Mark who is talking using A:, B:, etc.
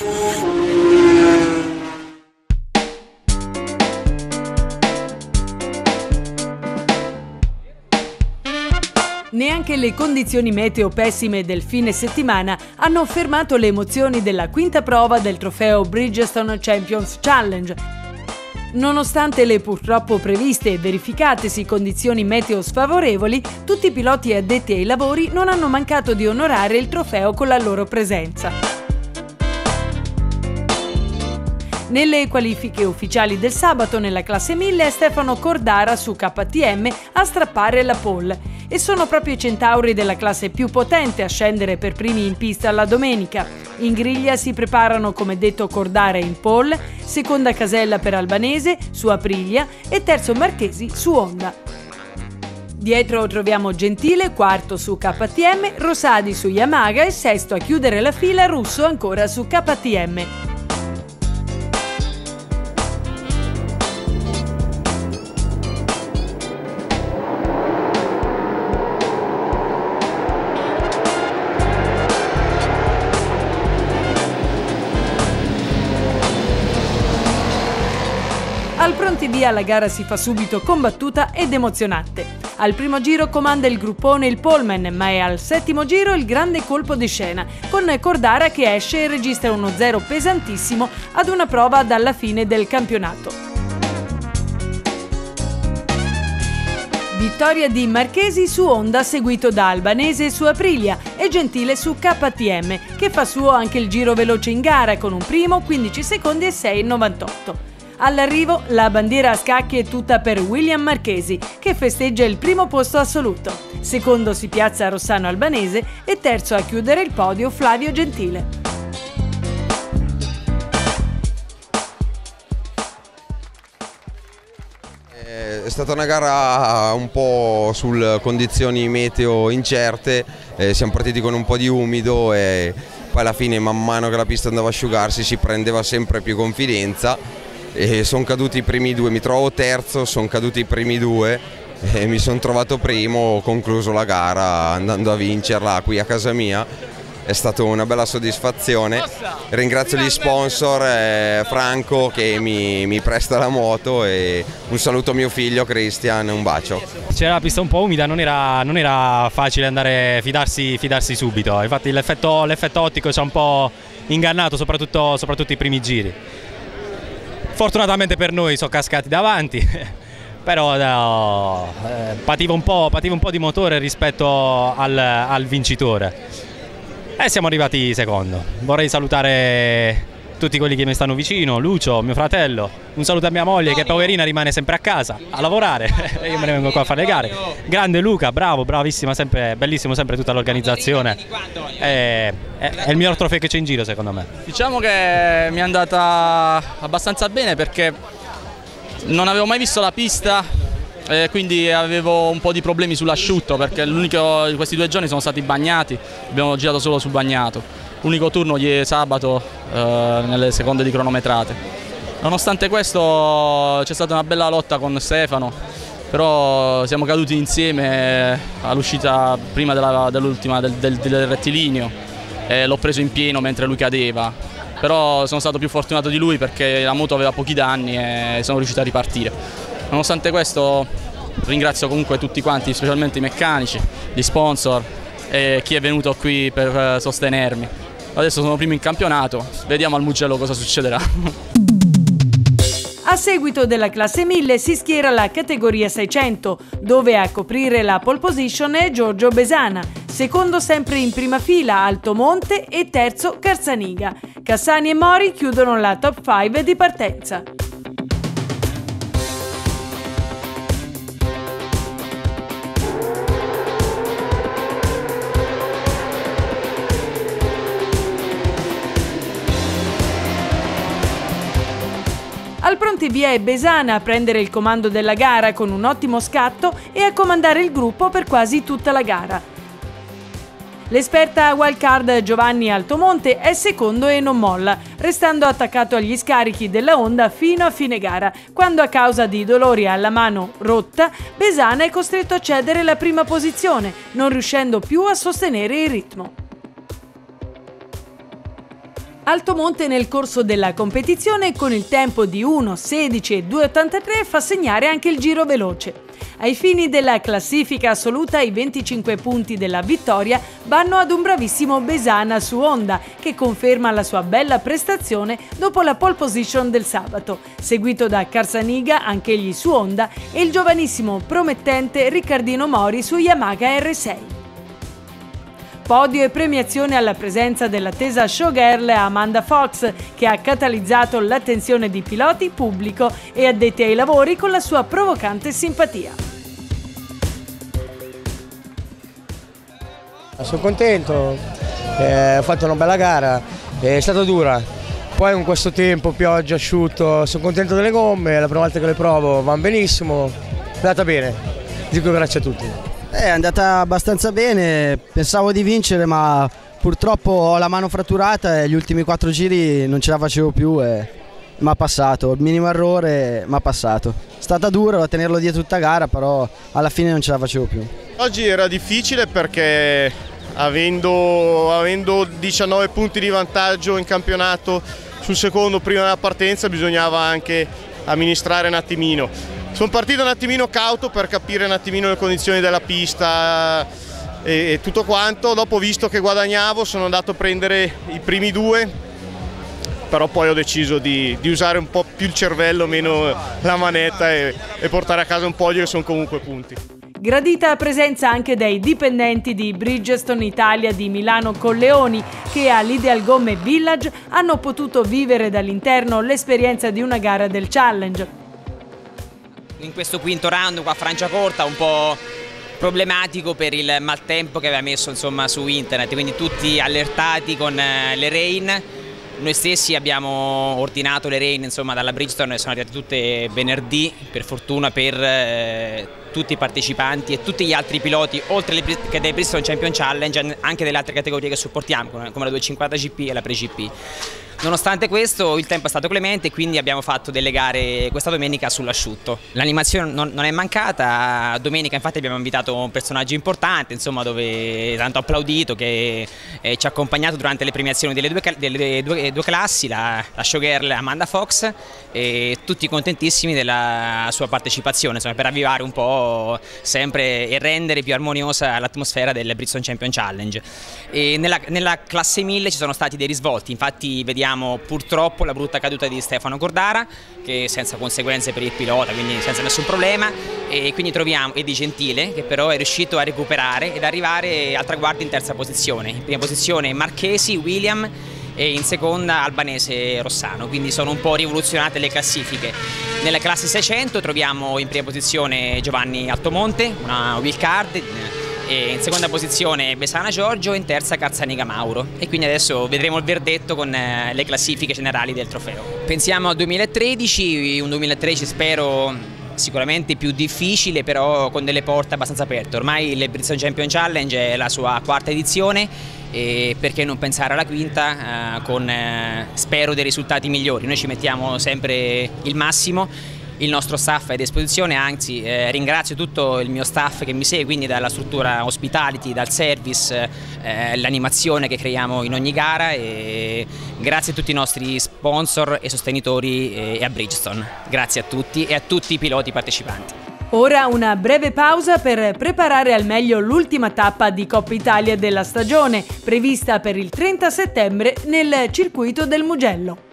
A: Neanche le condizioni meteo pessime del fine settimana hanno fermato le emozioni della quinta prova del trofeo Bridgestone Champions Challenge. Nonostante le purtroppo previste e verificatesi condizioni meteo sfavorevoli, tutti i piloti addetti ai lavori non hanno mancato di onorare il trofeo con la loro presenza. Nelle qualifiche ufficiali del sabato nella classe 1000 è Stefano Cordara su KTM a strappare la pole e sono proprio i centauri della classe più potente a scendere per primi in pista la domenica. In griglia si preparano come detto Cordara in pole, seconda casella per Albanese su Aprilia e terzo Marchesi su Honda. Dietro troviamo Gentile, quarto su KTM, Rosadi su Yamaha e sesto a chiudere la fila Russo ancora su KTM. Al pronti via la gara si fa subito combattuta ed emozionante. Al primo giro comanda il gruppone il poleman, ma è al settimo giro il grande colpo di scena, con Cordara che esce e registra uno zero pesantissimo ad una prova dalla fine del campionato. Vittoria di Marchesi su Honda seguito da Albanese su Aprilia e Gentile su KTM, che fa suo anche il giro veloce in gara con un primo 15 secondi e 6,98. All'arrivo la bandiera a scacchi è tutta per William Marchesi, che festeggia il primo posto assoluto. Secondo si piazza Rossano Albanese e terzo a chiudere il podio Flavio Gentile.
B: È stata una gara un po' su condizioni meteo incerte, siamo partiti con un po' di umido e poi alla fine man mano che la pista andava a asciugarsi si prendeva sempre più confidenza. E sono caduti i primi due, mi trovo terzo, sono caduti i primi due e mi sono trovato primo, ho concluso la gara andando a vincerla qui a casa mia, è stata una bella soddisfazione. Ringrazio gli sponsor, Franco che mi presta la moto e un saluto a mio figlio Christian, un bacio.
C: C'era la pista un po' umida, non era facile andare fidarsi subito, infatti l'effetto ottico ci ha un po' ingannato soprattutto i primi giri. Fortunatamente per noi sono cascati davanti, però pativa un po' di motore rispetto al vincitore e siamo arrivati secondo. Vorrei salutare tutti quelli che mi stanno vicino, Lucio, mio fratello, un saluto a mia moglie che poverina rimane sempre a casa a lavorare e io me ne vengo qua a fare le gare. Grande Luca, bravo, bravissima, sempre, bellissimo sempre tutta l'organizzazione, è il miglior trofeo che c'è in giro secondo me.
D: Diciamo che mi è andata abbastanza bene perché non avevo mai visto la pista e quindi avevo un po' di problemi sull'asciutto perché questi 2 giorni sono stati bagnati, abbiamo girato solo sul bagnato. L'unico turno di sabato nelle seconde di cronometrate. Nonostante questo c'è stata una bella lotta con Stefano, però siamo caduti insieme all'uscita prima dell'ultima del rettilineo e l'ho preso in pieno mentre lui cadeva. Però sono stato più fortunato di lui perché la moto aveva pochi danni e sono riuscito a ripartire. Nonostante questo ringrazio comunque tutti quanti, specialmente i meccanici, gli sponsor e chi è venuto qui per sostenermi. Adesso sono primo in campionato, vediamo al Mugello cosa succederà.
A: A seguito della classe 1000 si schiera la categoria 600, dove a coprire la pole position è Giorgio Besana, secondo sempre in prima fila Altomonte e terzo Carzaniga. Cassani e Mori chiudono la top 5 di partenza. Al pronti via è Besana a prendere il comando della gara con un ottimo scatto e a comandare il gruppo per quasi tutta la gara. L'esperta wildcard Giovanni Altomonte è secondo e non molla, restando attaccato agli scarichi della Honda fino a fine gara, quando a causa di dolori alla mano rotta, Besana è costretto a cedere la prima posizione, non riuscendo più a sostenere il ritmo. Altomonte nel corso della competizione con il tempo di 1:16 e 2:83 fa segnare anche il giro veloce. Ai fini della classifica assoluta i 25 punti della vittoria vanno ad un bravissimo Besana su Honda che conferma la sua bella prestazione dopo la pole position del sabato, seguito da Carsaniga anch'egli su Honda e il giovanissimo promettente Riccardino Mori su Yamaha R6. Podio e premiazione alla presenza dell'attesa showgirl Amanda Fox, che ha catalizzato l'attenzione di piloti, pubblico e addetti ai lavori con la sua provocante simpatia.
E: Sono contento, ho fatto una bella gara, è stata dura. Poi con questo tempo, pioggia, asciutto, sono contento delle gomme, è la prima volta che le provo, vanno benissimo, è andata bene, dico grazie a tutti.
F: È andata abbastanza bene, pensavo di vincere ma purtroppo ho la mano fratturata e gli ultimi 4 giri non ce la facevo più e mi ha passato, il minimo errore mi ha passato. È stata dura a tenerlo dietro tutta gara, però alla fine non ce la facevo più.
G: Oggi era difficile perché avendo 19 punti di vantaggio in campionato sul secondo prima della partenza bisognava anche amministrare un attimino. Sono partito un attimino cauto per capire un attimino le condizioni della pista e tutto quanto, dopo visto che guadagnavo sono andato a prendere i primi 2, però poi ho deciso di usare un po' più il cervello, meno la manetta e portare a casa un podio che sono comunque punti.
A: Gradita presenza anche dei dipendenti di Bridgestone Italia di Milano Colleoni che all'Ideal Gomme Village hanno potuto vivere dall'interno l'esperienza di una gara del Challenge.
H: In questo quinto round qua a Franciacorta un po' problematico per il maltempo che aveva messo insomma su internet, quindi tutti allertati con le rain. Noi stessi abbiamo ordinato le rain insomma dalla Bridgestone e sono arrivate tutte venerdì, per fortuna per tutti i partecipanti e tutti gli altri piloti, oltre che dei Bridgestone Champion Challenge, anche delle altre categorie che supportiamo come la 250 GP e la Pre-GP. Nonostante questo il tempo è stato clemente e quindi abbiamo fatto delle gare questa domenica sull'asciutto. L'animazione non è mancata, domenica infatti abbiamo invitato un personaggio importante, insomma, dove tanto applaudito, che ci ha accompagnato durante le premiazioni delle due classi, la showgirl Amanda Fox, e tutti contentissimi della sua partecipazione, insomma, per avvivare un po' sempre e rendere più armoniosa l'atmosfera del Bridgestone Champion Challenge. E nella classe 1000 ci sono stati dei risvolti, infatti vediamo purtroppo la brutta caduta di Stefano Cordara, che senza conseguenze per il pilota, quindi senza nessun problema, e quindi troviamo Edi Gentile, che però è riuscito a recuperare ed arrivare al traguardo in terza posizione. In prima posizione Marchesi, William, e in seconda Albanese Rossano, quindi sono un po' rivoluzionate le classifiche. Nella classe 600 troviamo in prima posizione Giovanni Altomonte, una wild card, e in seconda posizione Besana Giorgio e in terza Carsaniga Mauro, e quindi adesso vedremo il verdetto con le classifiche generali del trofeo. Pensiamo al 2013, un 2013 spero sicuramente più difficile, però con delle porte abbastanza aperte. Ormai il Bridgestone Champion Challenge è la sua quarta edizione e perché non pensare alla quinta con spero dei risultati migliori. Noi ci mettiamo sempre il massimo. Il nostro staff è a disposizione, anzi ringrazio tutto il mio staff che mi segue, quindi dalla struttura hospitality, dal service, l'animazione che creiamo in ogni gara, e grazie a tutti i nostri sponsor e sostenitori e a Bridgestone. Grazie a tutti e a tutti i piloti partecipanti.
A: Ora una breve pausa per preparare al meglio l'ultima tappa di Coppa Italia della stagione, prevista per il 30 settembre nel circuito del Mugello.